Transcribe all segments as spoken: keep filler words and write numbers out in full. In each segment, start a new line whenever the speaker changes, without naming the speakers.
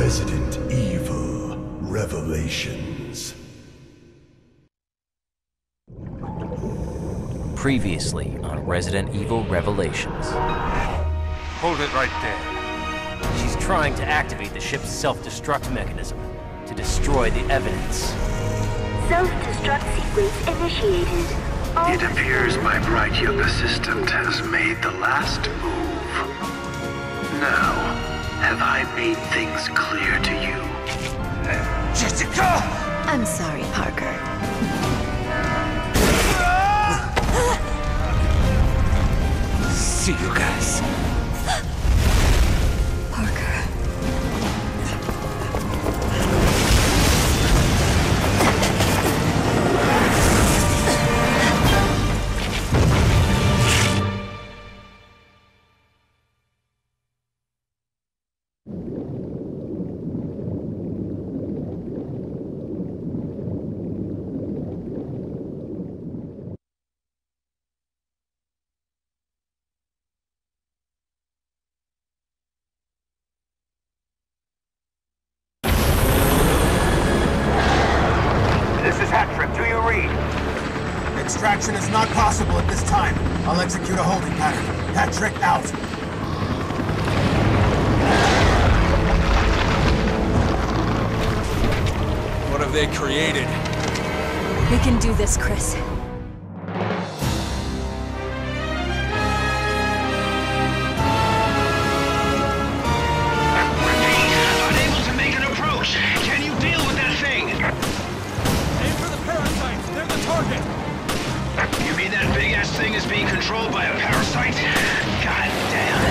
Resident Evil Revelations.
Previously on Resident Evil Revelations.
Hold it right there.
She's trying to activate the ship's self-destruct mechanism to destroy the evidence.
Self-destruct sequence initiated. All
It appears my bright young assistant has made the last move. Now, have I made things clear to you?
Jessica!
I'm sorry, Parker.
See you guys.
Parker.
This is Hattrick. Do you read?
Extraction is not possible at this time. I'll execute a holding pattern. Hattrick out.
What have they created?
We can do this, Chris.
Unable to make an approach. Can you deal with that thing?
Aim for the parasites! They're the target!
You mean that big-ass thing is being controlled by a parasite? God damn.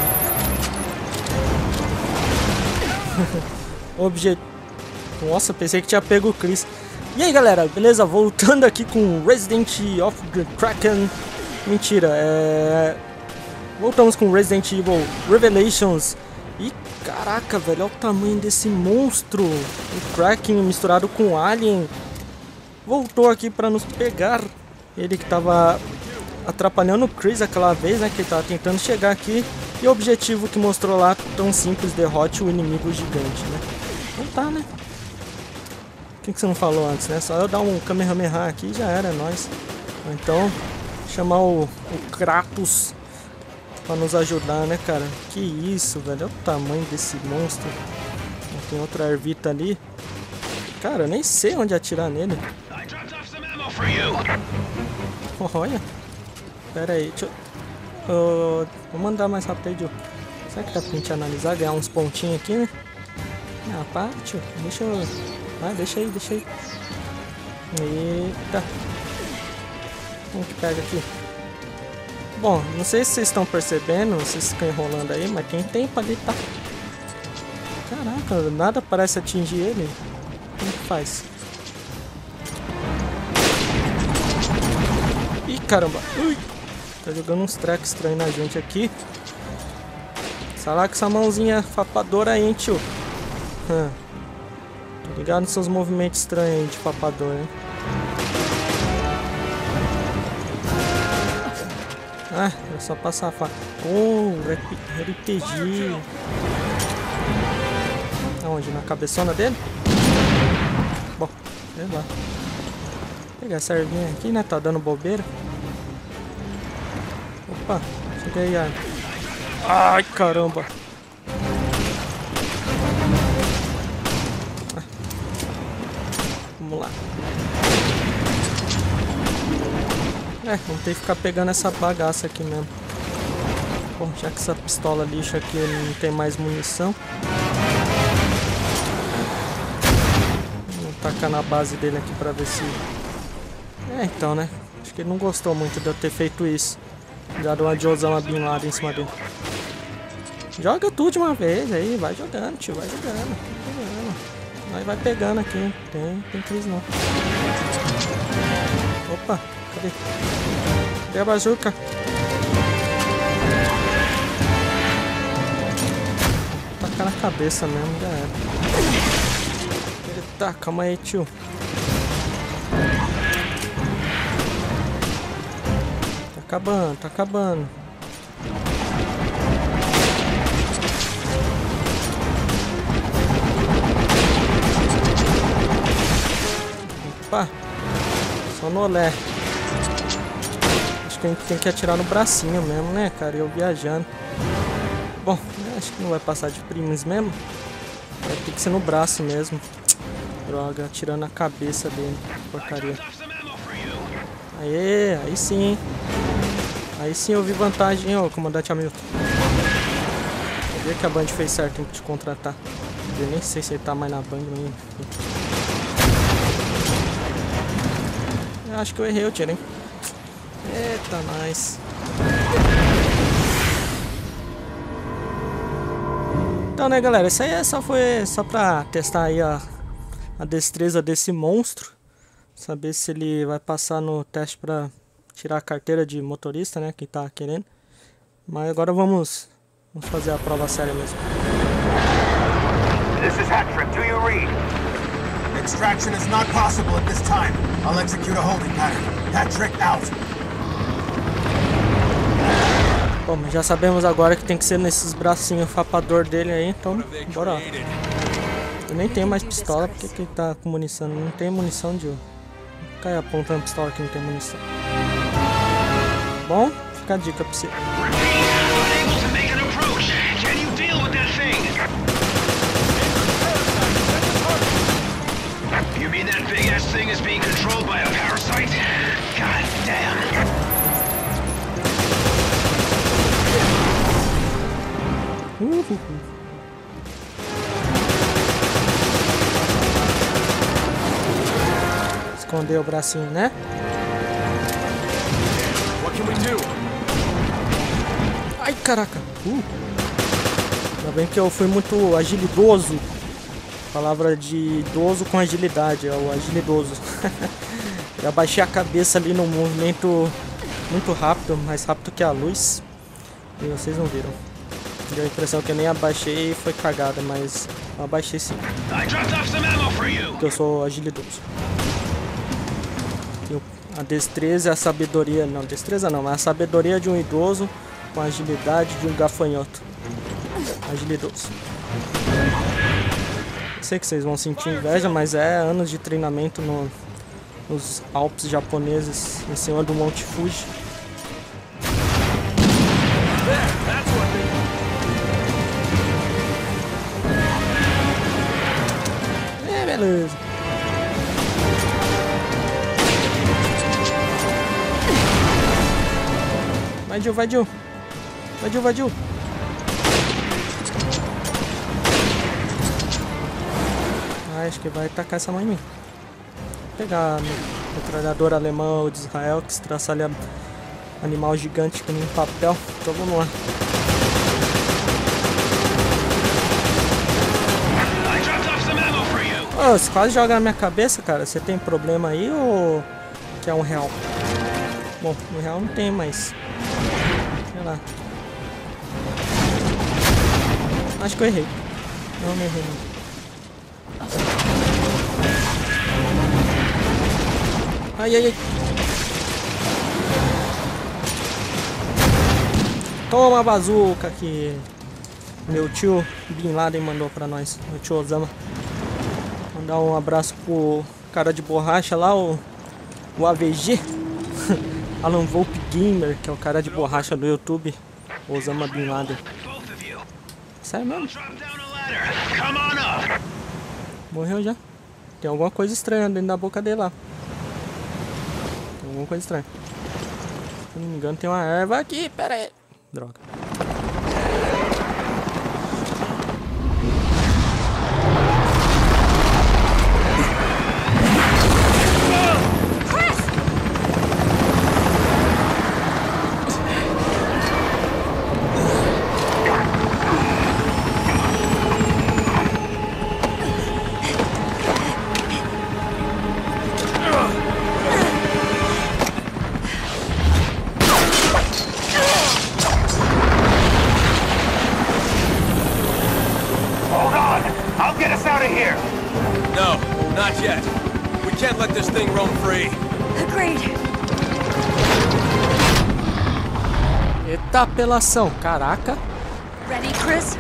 Objet... Nossa, pensei que tinha pego o Chris. E aí, galera, beleza? Voltando aqui com Resident of the Kraken. Mentira, é... Voltamos com Resident Evil Revelations. E caraca, velho, olha o tamanho desse monstro. O Kraken misturado com o Alien. Voltou aqui pra nos pegar. Ele que tava atrapalhando o Chris aquela vez, né? Que ele tava tentando chegar aqui. E o objetivo que mostrou lá, tão simples, derrote o inimigo gigante, né? Então tá, né? Por que, que você não falou antes, né? Só eu dar um Kamehameha aqui e já era, é nóis. Então, chamar o, o Kratos pra nos ajudar, né, cara? Que isso, velho. Olha o tamanho desse monstro. Tem outra ervita ali. Cara, eu nem sei onde atirar nele. Olha. Pera aí, deixa eu... Uh, vou mandar mais rápido aí, Joe. Será que dá pra gente analisar, ganhar uns pontinhos aqui, né? Ah, pá, tio. Deixa eu... Ah, deixa aí, deixa aí. Eita. Como que pega aqui? Bom, não sei se vocês estão percebendo, vocês ficam enrolando aí, mas tem tempo ali, tá? Caraca, nada parece atingir ele. Como que faz? Ih, caramba. Ui. Tá jogando uns tracks estranhos na gente aqui. Sai lá com essa mãozinha fapadora aí, hein, tio. Hum. Tô ligado nos seus movimentos estranhos aí de fapador, hein. Ah, é só passar a faca. Oh, R P G. Aonde? Na cabeçona dele? Bom, sei lá. Vou pegar essa ervinha aqui, né? Tá dando bobeira. Opa, chega aí, Arma. Ai, caramba. Ah. Vamos lá. É, vamos ter que ficar pegando essa bagaça aqui mesmo. Bom, já que essa pistola lixo aqui não tem mais munição. Vou tacar na base dele aqui pra ver se... É, então, né? Acho que ele não gostou muito de eu ter feito isso. Dado uma de Osama Bin Laden em cima dele. Joga tudo de uma vez aí, vai jogando, tio, vai jogando. Vai jogando. Aí vai pegando aqui. Tem, tem crise não. Opa, cadê? Cadê a bazuca? Tacar na cabeça mesmo, já era. Eita, calma aí, tio. Tá acabando, tá acabando. pá. Só no olé. Acho que a gente tem que atirar no bracinho mesmo, né, cara? Eu viajando. Bom, acho que não vai passar de primes mesmo. Vai ter que ser no braço mesmo. Droga, atirando na cabeça dele. Porcaria. Aê, aí sim. Aí sim eu vi vantagem, ó, comandante Hamilton. Eu vi que a Band fez certo em te contratar. Eu nem sei se ele tá mais na Band ainda. Eu acho que eu errei o tiro, hein? Eita, nice. Então, né, galera, isso aí só foi só pra testar aí a, a destreza desse monstro. Saber se ele vai passar no teste pra tirar a carteira de motorista, né, quem tá querendo. Mas agora vamos, vamos fazer a prova séria mesmo.
This is Hat-Trip. Do you read?
Extraction is not possible at this time. I'll execute a holding pattern. Hat-Trick out.
Bom, mas já sabemos agora que tem que ser nesses bracinhos fapador dele aí, então bora lá. Eu nem tenho mais pistola, porque que ele tá com munição? Não tem munição de... Cai apontando pistola que não tem munição. Bom, fica a dica pra você.
You mean that big ass thing is being controlled by a parasite? God damn.
Uhul. Esconder o bracinho, né?
What can we do?
Ai, caraca. Uh. Ainda bem que eu fui muito agilidoso. Palavra de idoso com agilidade, é o agilidoso. Eu abaixei a cabeça ali num movimento muito rápido, mais rápido que a luz. E vocês não viram. Deu a impressão que eu nem abaixei e foi cagada, mas eu abaixei sim. Porque eu sou agilidoso. Tenho a destreza e a sabedoria. Não, destreza não, mas a sabedoria de um idoso com a agilidade de um gafanhoto. Agilidoso. Sei que vocês vão sentir inveja, mas é anos de treinamento no, nos Alpes japoneses, em cima do Monte Fuji. É, beleza. Vai, Jill, vai, Jill. Vai, Jill, vai, Jill. Acho que vai tacar essa mãe em mim. Vou pegar a metralhadora alemã de Israel, que se traça ali animal gigante com um papel. Então vamos lá. Oh, você quase joga na minha cabeça, cara. Você tem problema aí ou que é um real? Bom, no real não tem, mas... sei lá. Acho que eu errei. Não, não errei não. Ai, ai, ai. Toma a bazuca que meu tio Bin Laden mandou pra nós. Meu tio Osama. Mandar um abraço pro cara de borracha lá, o, o A V G. Alan Volpe Gamer, que é o cara de borracha do YouTube. Osama Bin Laden. Sério mesmo? Morreu já. Tem alguma coisa estranha dentro da boca dele lá. Tem alguma coisa estranha. Se não me engano tem uma erva aqui, pera aí. Droga. Eita apelação, caraca.
Ready, Chris?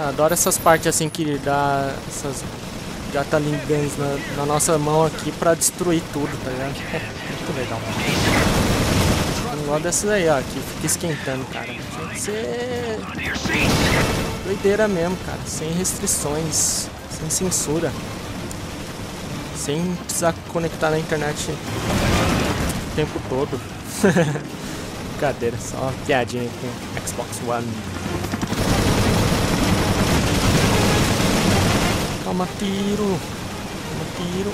Adoro essas partes assim que dá essas Gatling Guns na, na nossa mão aqui pra destruir tudo, tá ligado? É, muito legal. Eu gosto dessas aí, ó, que fica esquentando, cara. Tinha que ser doideira mesmo, cara. Sem restrições, sem censura. Sem precisar conectar na internet o tempo todo. Brincadeira, só uma piadinha com Xbox One. Toma tiro. Toma tiro.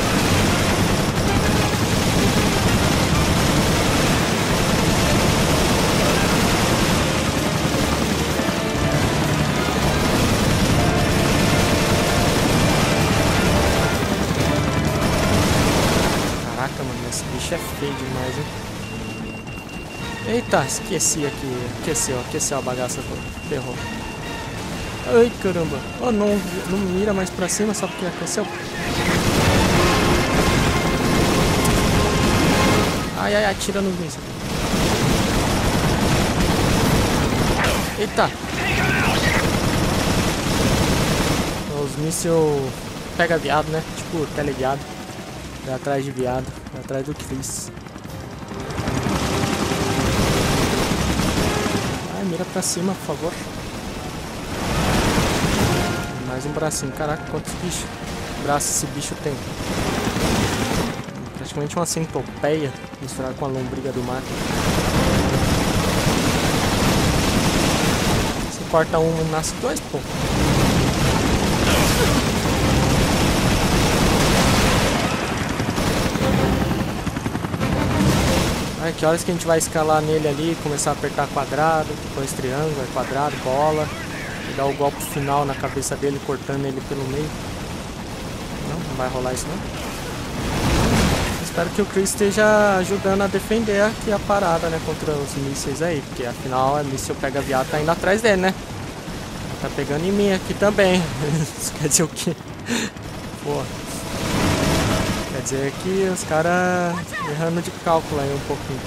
Caraca, mano, esse bicho é feio demais, hein? Eita, esqueci aqui. Aqueceu, aqueceu a bagaça toda. Ferrou. Ai, caramba. Oh, não, não mira mais pra cima só porque aqueceu. Ai, ai, atira nos mísseis. Eita. Os mísseis pega viado, né? Tipo, televiado. Vai atrás de viado. Vai atrás do Chris. Mira pra cima, por favor. Mais um bracinho. Caraca, quantos bichos braços esse bicho tem? Praticamente uma centopeia misturada com a lombriga do mar. Se corta um, nasce dois, pô. Ai, que horas que a gente vai escalar nele ali, começar a apertar quadrado, depois triângulo, é quadrado, bola, e dar o golpe final na cabeça dele, cortando ele pelo meio. Não, não vai rolar isso não. Espero que o Chris esteja ajudando a defender aqui a parada, né, contra os mísseis aí, porque afinal a míssil pega viado tá indo atrás dele, né? Tá pegando em mim aqui também. Isso quer dizer o quê? Pô. Quer dizer que os caras errando de cálculo aí um pouquinho.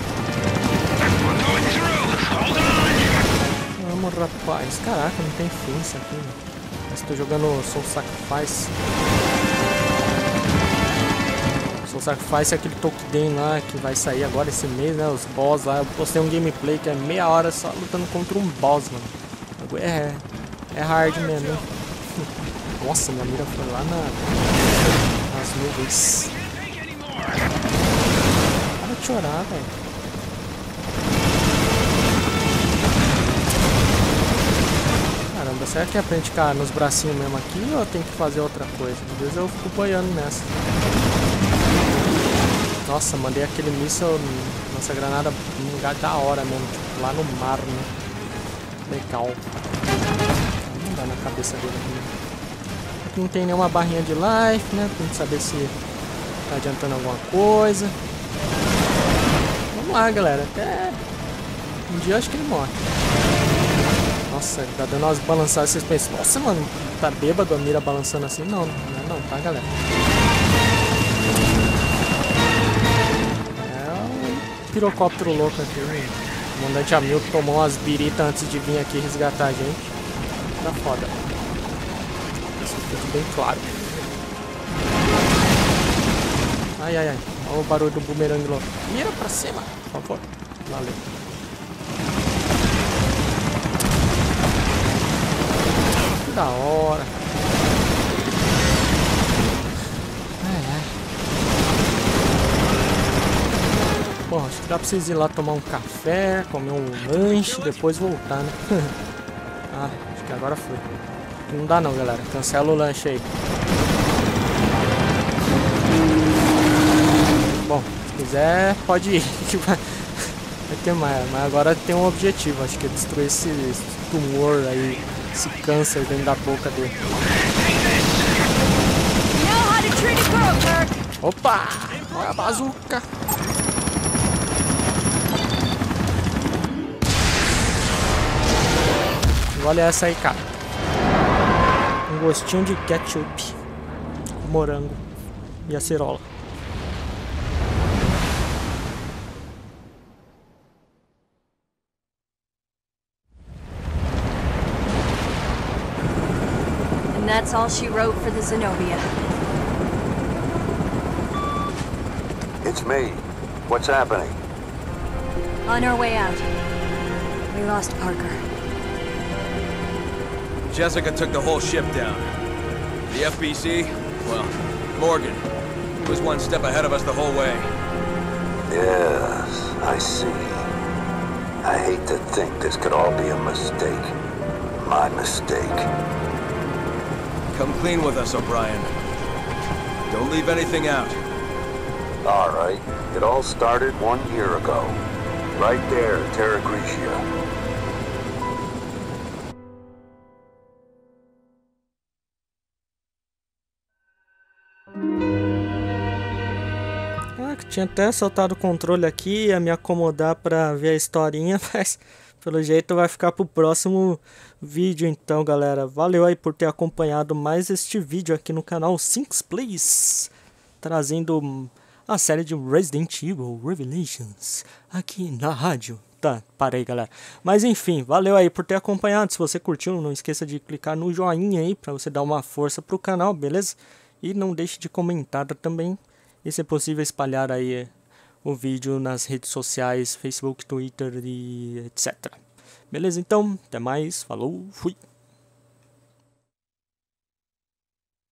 Vamos, rapaz. Caraca, não tem fim isso aqui, né? Mas tô jogando Soul Sacrifice. Soul Sacrifice é aquele Tokiden lá que vai sair agora esse mês, né? Os boss lá. Eu postei um gameplay que é meia hora só lutando contra um boss, mano. É, é hard mesmo, hein? Nossa, minha mira foi lá na, nas nuvens. Para de chorar, velho. Caramba, será que é pra gente ficar nos bracinhos mesmo aqui ou tem que fazer outra coisa? Às vezes eu fico boiando nessa. Nossa, mandei aquele míssil, nossa granada num lugar da hora mesmo, tipo, lá no mar, né? Legal. Vamos dar na cabeça dele aqui. Aqui não tem nenhuma barrinha de life, né? Pra gente saber se tá adiantando alguma coisa. Vamos lá, galera. Até um dia eu acho que ele morre. Nossa, ele tá dando umas balançadas. Vocês pensam, nossa, mano, tá bêbado a mira balançando assim? Não, não é não, tá, galera? É um pirocóptero louco aqui. O comandante Hamilton tomou umas biritas antes de vir aqui resgatar a gente. Tá foda. Isso fica bem claro. Ai, ai, ai. Olha o barulho do bumerangue louco. Mira pra cima, por favor. Valeu. Que da hora. Ai, ai. Bom, acho que dá pra vocês ir lá tomar um café, comer um lanche, depois voltar, né? Ah, acho que agora foi. Não dá não, galera. Cancela o lanche aí. Bom, se quiser, pode ir. Vai ter mais, mas agora tem um objetivo. Acho que é destruir esse, esse tumor aí, esse câncer dentro da boca dele. Opa! Olha a bazuca! Olha essa aí, cara. Um gostinho de ketchup, morango e acerola.
That's all she wrote for the Zenobia.
It's me. What's happening?
On our way out, we lost Parker.
Jessica took the whole ship down. The F B C, well, Morgan. He was one step ahead of us the whole way.
Yes, I see. I hate to think this could all be a mistake. My mistake.
Come clean with us, O'Brien. Don't leave anything out.
All right. It all started one year ago. Right there, Terra Gricia.
Tinha até soltado o controle aqui, ia me acomodar pra ver a historinha, mas pelo jeito vai ficar pro próximo vídeo então, galera. Valeu aí por ter acompanhado mais este vídeo aqui no canal Cinx Plays, trazendo a série de Resident Evil Revelations aqui na rádio. Tá, parei, galera. Mas enfim, valeu aí por ter acompanhado. Se você curtiu, não esqueça de clicar no joinha aí pra você dar uma força pro canal, beleza? E não deixe de comentar também. E se é possível espalhar aí o vídeo nas redes sociais, Facebook, Twitter e etcétera. Beleza? Então, até mais. Falou, fui!